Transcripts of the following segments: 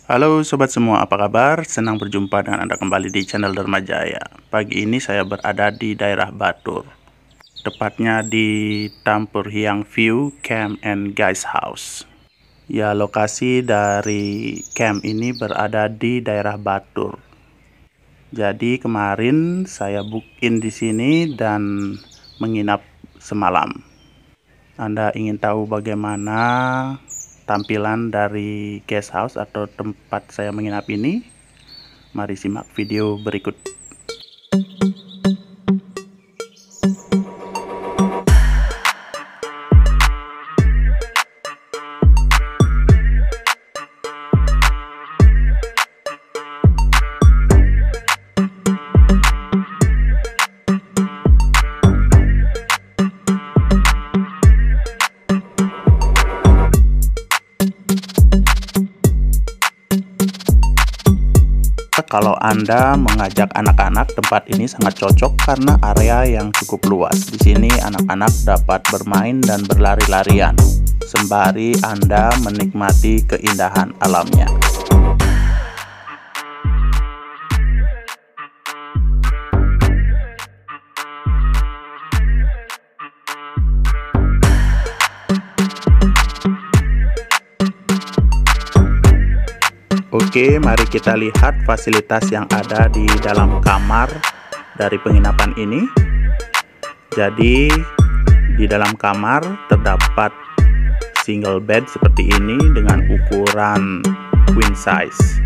Halo sobat semua, apa kabar? Senang berjumpa dengan Anda kembali di channel Dharma Jaya. Pagi ini saya berada di daerah Batur, tepatnya di Tampur Hyang View Camp and Guest House. Ya, lokasi dari camp ini berada di daerah Batur. Jadi kemarin saya book-in di sini dan menginap semalam. Anda ingin tahu bagaimana tampilan dari guest house atau tempat saya menginap ini? Mari simak video berikut. Kalau Anda mengajak anak-anak, tempat ini sangat cocok karena area yang cukup luas. Di sini anak-anak dapat bermain dan berlari-larian sembari Anda menikmati keindahan alamnya. Oke, mari kita lihat fasilitas yang ada di dalam kamar dari penginapan ini. Jadi, di dalam kamar terdapat single bed seperti ini dengan ukuran queen size.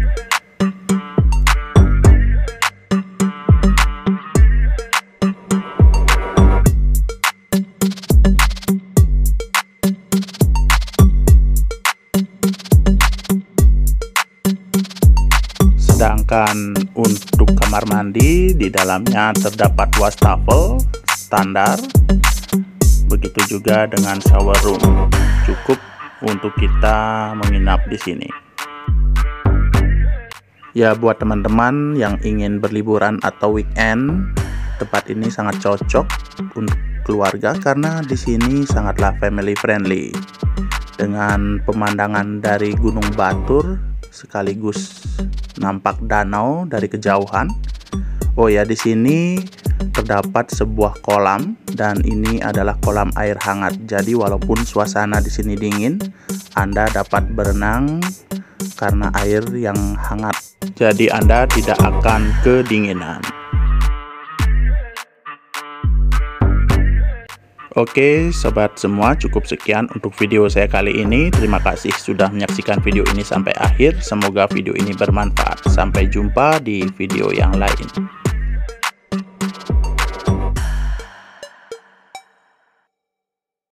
Sedangkan untuk kamar mandi, di dalamnya terdapat wastafel standar, begitu juga dengan shower room, cukup untuk kita menginap di sini. Ya, buat teman-teman yang ingin berliburan atau weekend, tempat ini sangat cocok untuk keluarga karena di sini sangatlah family friendly, dengan pemandangan dari Gunung Batur sekaligus nampak danau dari kejauhan. Oh ya, di sini terdapat sebuah kolam dan ini adalah kolam air hangat. Jadi walaupun suasana di sini dingin, Anda dapat berenang karena air yang hangat. Jadi Anda tidak akan kedinginan. Oke sobat semua, cukup sekian untuk video saya kali ini. Terima kasih sudah menyaksikan video ini sampai akhir. Semoga video ini bermanfaat. Sampai jumpa di video yang lain.